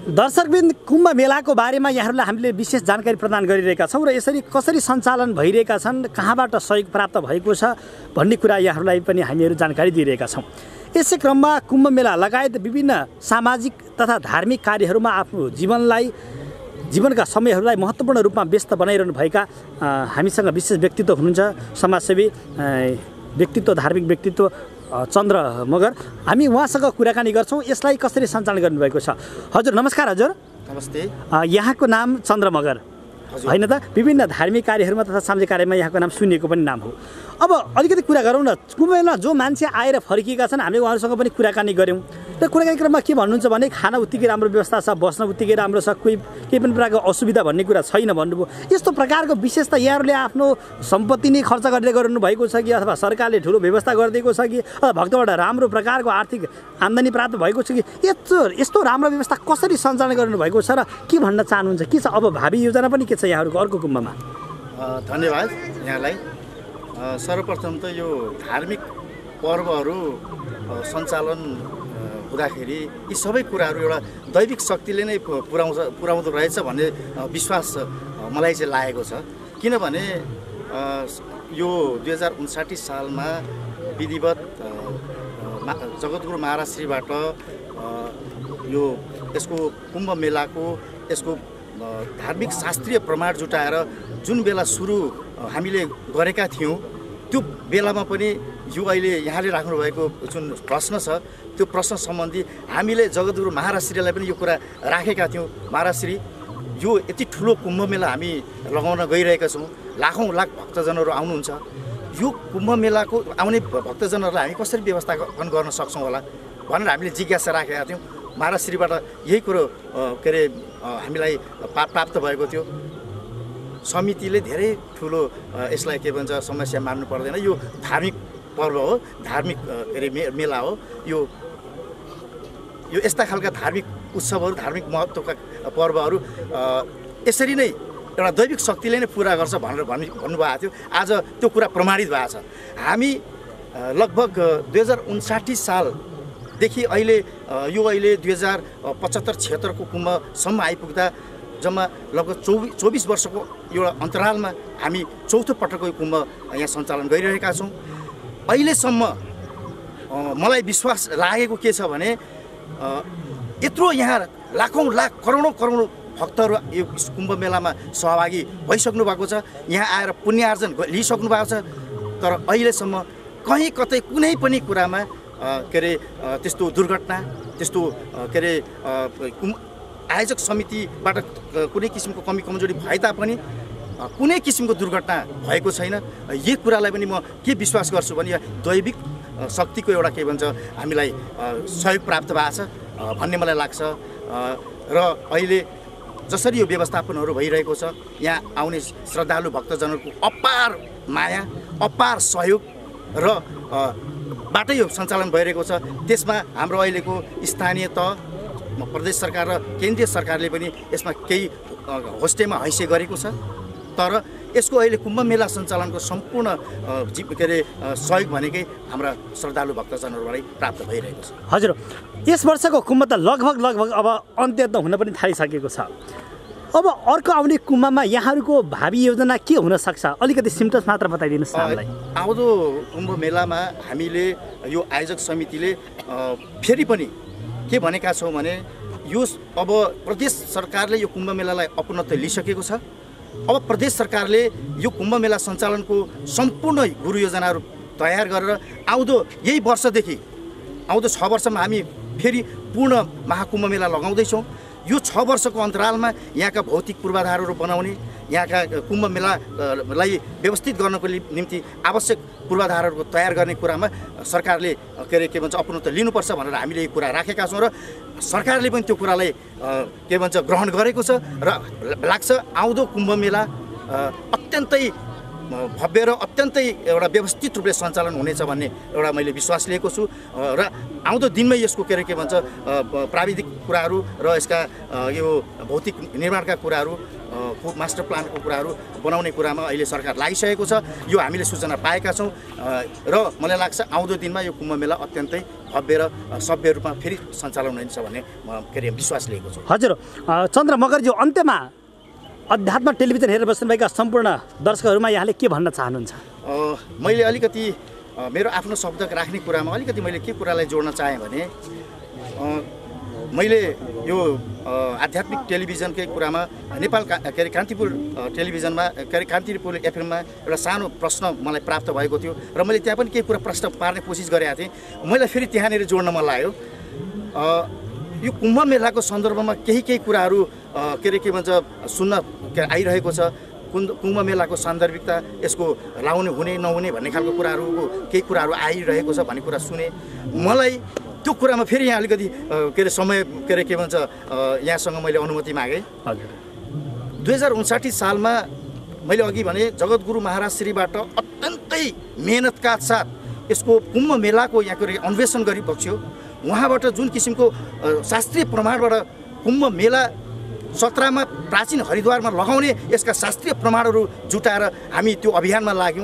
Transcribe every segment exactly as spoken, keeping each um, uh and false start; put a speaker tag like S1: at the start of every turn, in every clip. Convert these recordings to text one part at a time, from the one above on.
S1: दर्शकवृन्द, कुम्भ मेलाको बारेमा यहाँहरूलाई हामीले विशेष जानकारी प्रदान गरिरहेका छौँ र यसरी कसरी सञ्चालन भइरहेका छन्, कहाँबाट सहयोग प्राप्त भएको छ भन्ने कुरा यहाँहरूलाई पनि हामीहरू जानकारी दिइरहेका छौँ। यसै क्रममा कुम्भ मेला लगायत विभिन्न सामाजिक तथा धार्मिक कार्यहरूमा आफ्नो जीवनलाई जीवनका समयहरूलाई महत्त्वपूर्ण रूपमा व्यस्त बनाइरहनु भएका हामीसँग विशेष व्यक्तित्व हुनुहुन्छ, समाजसेवी व्यक्तित्व, धार्मिक व्यक्तित्व चन्द्र मगर। हामी उहाँसँग कुराकानी गर्छौँ यसलाई कसरी सञ्चालन गर्नुभएको छ। हजुर नमस्कार। हजुर
S2: नमस्ते।
S1: यहाँको नाम चन्द्र मगर होइन त? विभिन्न धार्मिक कार्यहरूमा तथा सामाजिक कार्यमा यहाँको नाम सुनिएको पनि नाम हो। अब अलिकति कुरा गरौँ न, कुम्भ मेलामा जो मान्छे आएर फर्किएका छन् हामीले उहाँहरूसँग पनि कुराकानी गऱ्यौँ र कुराकानी क्रममा के भन्नुहुन्छ भने खाना उत्तिकै राम्रो व्यवस्था छ, बस्न उत्तिकै राम्रो छ, कोही केही पनि प्रकारको असुविधा भन्ने कुरा छैन भन्नुभयो। यस्तो प्रकारको विशेषता यहाँहरूले आफ्नो सम्पत्ति नै खर्च गरेर गर्नु भएको छ कि अथवा सरकारले ठुलो व्यवस्था गरिदिएको छ कि अथवा भक्तबाट राम्रो प्रकारको आर्थिक आम्दानी प्राप्त भएको छ कि यस्तो यस्तो राम्रो व्यवस्था कसरी सञ्चालन गर्नुभएको छ र के भन्न चाहनुहुन्छ? के छ अब भावी योजना पनि के छ यहाँहरूको अर्को कुम्भमा?
S2: धन्यवाद यहाँलाई। सर्वप्रथम त यो धार्मिक पर्वहरू सञ्चालन हुँदाखेरि यी सबै कुराहरू एउटा दैविक शक्तिले नै पुर्याउँछ पुर्याउँदो रहेछ भन्ने विश्वास मलाई चाहिँ लागेको छ। किनभने यो दुई हजार उन्साठी सालमा विधिवत जगद्गुरु महाराजश्रीबाट यो यसको कुम्भ मेलाको यसको धार्मिक शास्त्रीय प्रमाण जुटाएर जुन बेला सुरु हामीले गरेका थियौँ त्यो बेलामा पनि यो अहिले यहाँले राख्नुभएको जुन प्रश्न छ त्यो प्रश्न सम्बन्धी हामीले जगद्गुरु महाराजश्रीलाई पनि यो कुरा राखेका थियौँ। महाराजश्री, यो यति ठुलो कुम्भ मेला हामी लगाउन गइरहेका छौँ, लाखौँ लाख भक्तजनहरू आउनुहुन्छ, यो कुम्भ मेलाको आउने भक्तजनहरूलाई हामी कसरी व्यवस्थापन गर्न सक्छौँ होला भनेर हामीले जिज्ञासा राखेका थियौँ। महाराजश्रीबाट यही कुरो के अरे हामीलाई प्राप्त भएको थियो। समितिले धेरै ठुलो यसलाई के भन्छ समस्या मान्नु पर्दैन, यो धार्मिक पर्व हो, धार्मिक के अरे मे मेला हो, यो यो यस्ता खालका धार्मिक उत्सवहरू, धार्मिक महत्त्वका पर्वहरू यसरी नै एउटा दैविक शक्तिले नै पुरा गर्छ भनेर भन्नु भन्नुभएको थियो। आज त्यो कुरा प्रमाणित भएको छ। हामी लगभग दुई हजार उन्साठी सालदेखि अहिले यो अहिले दुई हजार पचहत्तर छिहत्तरको कुम्भसम्म आइपुग्दा जम्मा लगभग चौबिस चौबिस वर्षको एउटा अन्तरालमा हामी चौथो पटकको कुम्भ यहाँ सञ्चालन गरिरहेका छौँ। अहिलेसम्म मलाई विश्वास लागेको के छ भने यत्रो यहाँ लाखौँ लाख करोडौँ करोडौँ भक्तहरू यो कुम्भ मेलामा सहभागी भइसक्नु भएको छ, यहाँ आएर पुण्य आर्जन लिइसक्नु भएको छ। तर अहिलेसम्म कहीँ कतै कुनै पनि कुरामा के अरे त्यस्तो दुर्घटना, त्यस्तो के अरे आयोजक समितिबाट कुनै किसिमको कमी कमजोरी भए तापनि कुनै किसिमको दुर्घटना भएको छैन। यही कुरालाई पनि म के विश्वास गर्छु भने दैविक शक्तिको एउटा के भन्छ हामीलाई सहयोग प्राप्त भएको छ भन्ने मलाई लाग्छ। र अहिले जसरी यो व्यवस्थापनहरू भइरहेको छ, यहाँ आउने श्रद्धालु भक्तजनहरूको अपार माया, अपार सहयोग र बाटै यो सञ्चालन भइरहेको छ। त्यसमा हाम्रो अहिलेको स्थानीय तह, प्रदेश सरकार र केन्द्रीय सरकारले पनि यसमा केही होस्टेमा हैसियत गरेको छ। तर यसको अहिले कुम्भ मेला सञ्चालनको सम्पूर्ण के अरे सहयोग भनेकै हाम्रा श्रद्धालु भक्तजनहरूबाटै प्राप्त भइरहेको छ।
S1: हजुर, यस वर्षको कुम्भ त लगभग लगभग अब अन्त्य त हुन पनि थालिसकेको छ। अब अर्को आउने कुम्भमा यहाँहरूको भावी योजना के हुन सक्छ? अलिकति सिम्टम्स मात्र बताइदिनुहोस् हामीलाई।
S2: आउँदो कुम्भ मेलामा हामीले यो आयोजक समितिले फेरि पनि के भनेका छौँ भने यो अब प्रदेश सरकारले यो कुम्भ मेलालाई अपनत्व लिइसकेको छ। अब प्रदेश सरकारले यो कुम्भ मेला सञ्चालनको सम्पूर्ण गुरु योजनाहरू तयार गरेर आउँदो यही वर्षदेखि आउँदो छ वर्षमा हामी फेरि पूर्ण महाकुम्भ मेला लगाउँदैछौँ। यो छ वर्षको अन्तरालमा यहाँका भौतिक पूर्वाधारहरू बनाउने, यहाँका कुम्भ मेलालाई व्यवस्थित गर्नको निम्ति आवश्यक पूर्वाधारहरूको तयार गर्ने कुरामा सरकारले के अरे के भन्छ अपनत्व लिनुपर्छ भनेर हामीले यो कुरा राखेका छौँ र सरकारले पनि त्यो कुरालाई के भन्छ ग्रहण गरेको छ र लाग्छ आउँदो कुम्भ मेला अत्यन्तै भव्य र अत्यन्तै एउटा व्यवस्थित रूपले सञ्चालन हुनेछ भन्ने एउटा मैले विश्वास लिएको छु। र आउँदो दिनमै यसको के अरे के भन्छ प्राविधिक कुराहरू र यसका यो भौतिक निर्माणका कुराहरू को मास्टर प्लानको कुराहरू बनाउने कुरामा अहिले सरकार लागिसकेको छ। यो हामीले सूचना पाएका छौँ र मलाई लाग्छ आउँदो दिनमा यो कुम्भ मेला अत्यन्तै भव्य र सभ्य रूपमा फेरि सञ्चालन हुनेछ भन्ने म के अरे विश्वास लिएको छु।
S1: हजुर चन्द्र मगरज्यू, अन्त्यमा अध्यात्म टेलिभिजन हेरेर बस्नुभएका सम्पूर्ण दर्शकहरूमा यहाँले के भन्न चाहनुहुन्छ?
S2: मैले अलिकति मेरो आफ्नो शब्द राख्ने कुरामा अलिकति मैले के कुरालाई जोड्न चाहेँ भने मैले यो आध्यात्मिक टेलिभिजनकै कुरामा नेपाल के अरे कान्तिपुर टेलिभिजनमा के अरे कान्तिपुर एफएममा एउटा सानो प्रश्न मलाई प्राप्त भएको थियो र मैले त्यहाँ पनि केही कुरा प्रश्न पार्ने कोसिस गरेको थिएँ। मलाई फेरि त्यहाँनिर जोड्न मन लाग्यो। यो कुम्भ मेलाको सन्दर्भमा केही केही कुराहरू के अरे के भन्छ सुन्न आइरहेको छ। कुम्भ मेलाको सान्दर्भिकता, यसको लाउने हुने नहुने भन्ने खालको कुराहरूको केही कुराहरू आइरहेको छ भन्ने कुरा सुने। मलाई त्यो कुरामा फेरि यहाँ अलिकति के अरे समय के अरे के भन्छ यहाँसँग मैले अनुमति मागेँ। दुई हजार उन्साठी सालमा मैले अघि भने जगद्गुरु महाराज श्रीबाट अत्यन्तै मेहनतका साथ यसको कुम्भ मेलाको यहाँको अन्वेषण गरिबक्स्यो। उहाँबाट जुन किसिमको शास्त्रीय प्रमाणबाट कुम्भ मेला सत्रमा प्राचीन हरिद्वारमा लगाउने यसका शास्त्रीय प्रमाणहरू जुटाएर हामी त्यो अभियानमा लाग्यौँ।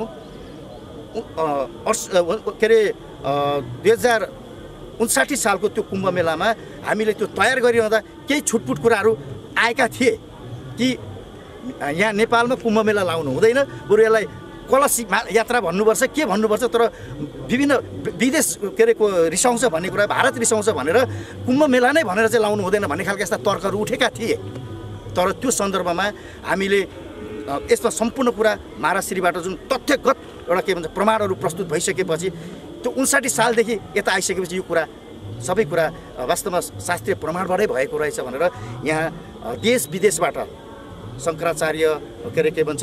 S2: के अरे दुई हजार उन्साठी सालको त्यो कुम्भ मेलामा हामीले त्यो तयार गरिरहँदा केही छुटपुट कुराहरू आएका थिए कि यहाँ नेपालमा कुम्भ मेला लाउनु हुँदैन, बरु यसलाई कलश यात्रा भन्नुपर्छ, के भन्नुपर्छ, तर विभिन्न विदेश के अरे रिसाउँछ भन्ने कुरा, भारत रिसाउँछ भनेर कुम्भ मेला नै भनेर चाहिँ लाउनु हुँदैन भन्ने खालका यस्ता तर्कहरू उठेका थिए। तर त्यो सन्दर्भमा हामीले यसमा सम्पूर्ण कुरा महाराज श्रीबाट जुन तथ्यगत एउटा के भन्छ प्रमाणहरू प्रस्तुत भइसकेपछि त्यो उन्साठी सालदेखि यता आइसकेपछि यो कुरा सबै कुरा वास्तवमा शास्त्रीय प्रमाणबाटै भएको रहेछ भनेर यहाँ देश विदेशबाट शङ्कराचार्य के अरे के भन्छ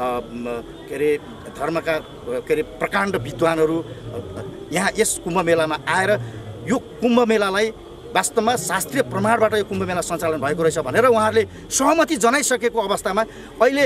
S2: के अरे धर्मका के अरे प्रकाण्ड विद्वानहरू यहाँ यस कुम्भ मेलामा आएर यो कुम्भ मेलालाई वास्तवमा शास्त्रीय प्रमाणबाट यो कुम्भ मेला सञ्चालन भएको रहेछ भनेर उहाँहरूले सहमति जनाइसकेको अवस्थामा अहिले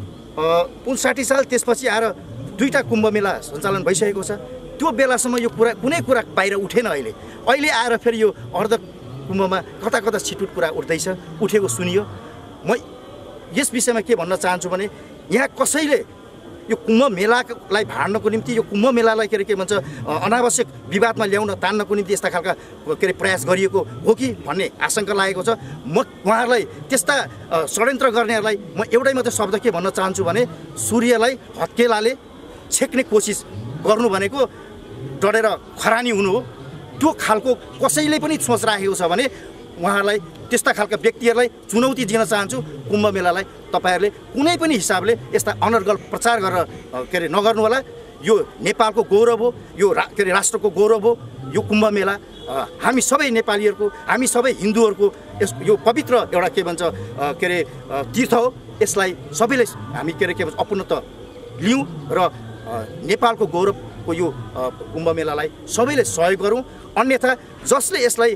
S2: उन्साठी साल त्यसपछि आएर दुईवटा कुम्भ मेला सञ्चालन भइसकेको छ। त्यो बेलासम्म यो कुरा कुनै कुरा बाहिर उठेन। अहिले अहिले आएर फेरि यो अर्ध कुम्भमा कता कता छिटुट कुरा उठ्दैछ, उठेको सुनियो। म यस विषयमा के भन्न चाहन्छु भने यहाँ कसैले यो कुम्भ मेलालाई भाड्नको निम्ति, यो कुम्भ मेलालाई के अरे के भन्छ अनावश्यक विवादमा ल्याउन तान्नको निम्ति यस्ता खालका के अरे प्रयास गरिएको हो कि भन्ने आशंका लागेको छ। म उहाँहरूलाई त्यस्ता षड्यन्त्र गर्नेहरूलाई म एउटै मात्रै शब्द के भन्न चाहन्छु भने सूर्यलाई हत्केलाले छेक्ने कोसिस गर्नु भनेको डढेर खरानी हुनु हो। त्यो खालको कसैले पनि सोच राखेको छ भने उहाँहरूलाई त्यस्ता खालका व्यक्तिहरूलाई चुनौती दिन चाहन्छु। कुम्भ मेलालाई तपाईँहरूले कुनै पनि हिसाबले यस्ता अनर्गल प्रचार गरेर के अरे नगर्नु होला। यो नेपालको गौरव हो, यो रा के अरे राष्ट्रको गौरव हो। यो कुम्भ मेला हामी सबै नेपालीहरूको, हामी सबै हिन्दूहरूको यस यो पवित्र एउटा के भन्छ के अरे तीर्थ हो। यसलाई सबैले हामी के अरे के भन्छ अपूर्णत लिउँ र नेपालको गौरवको यो कुम्भ मेलालाई सबैले सहयोग गरौँ। अन्यथा जसले यसलाई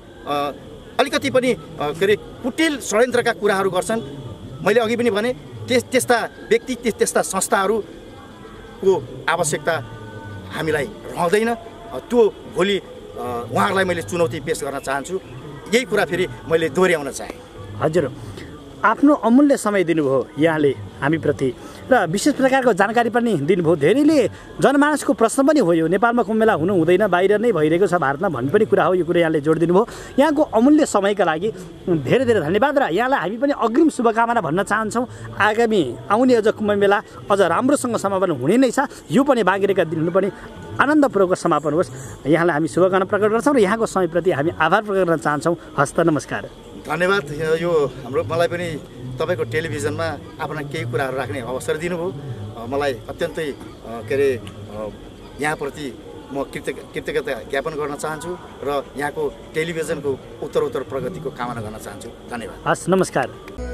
S2: अलिकति पनि के अरे कुटिल षड्यन्त्रका कुराहरू गर्छन्, मैले अघि पनि भने त्यस त्यस्ता व्यक्ति त्यस्ता संस्थाहरूको आवश्यकता हामीलाई रहँदैन। त्यो भोलि उहाँहरूलाई मैले चुनौती पेश गर्न चाहन्छु। यही कुरा फेरि मैले दोहोऱ्याउन चाहेँ।
S1: हजुर, आफ्नो अमूल्य समय दिनुभयो यहाँले हामीप्रति र विशेष प्रकारको जानकारी पनि दिनुभयो। धेरैले जनमानसको प्रश्न पनि हो, यो नेपालमा कुम्भ मेला हुनु हुँदैन, बाहिर नै भइरहेको छ भारतमा भन्ने पनि कुरा हो। यो कुरा यहाँले जोड दिनुभयो। यहाँको अमूल्य समयका लागि धेरै धेरै धन्यवाद र यहाँलाई हामी पनि अग्रिम शुभकामना भन्न चाहन्छौँ। आगामी आउने अझ कुम्भ मेला अझ राम्रोसँग समापन हुने नै छ। यो पनि बाँकी दिनहरू पनि आनन्दपूर्वक समापन होस्, यहाँलाई हामी शुभकामना प्रकट गर्छौँ र यहाँको समयप्रति हामी आभार प्रकट गर्न चाहन्छौँ। हस्त नमस्कार।
S2: धन्यवाद। यो हाम्रो मलाई पनि तपाईँको टेलिभिजनमा आफ्ना केही कुराहरू राख्ने अवसर दिनुभयो। मलाई अत्यन्तै के अरे यहाँप्रति म कृतज्ञ कृतज्ञता ज्ञापन गर्न चाहन्छु र यहाँको टेलिभिजनको उत्तरोत्तर प्रगतिको कामना गर्न चाहन्छु। धन्यवाद।
S1: हस्, नमस्कार।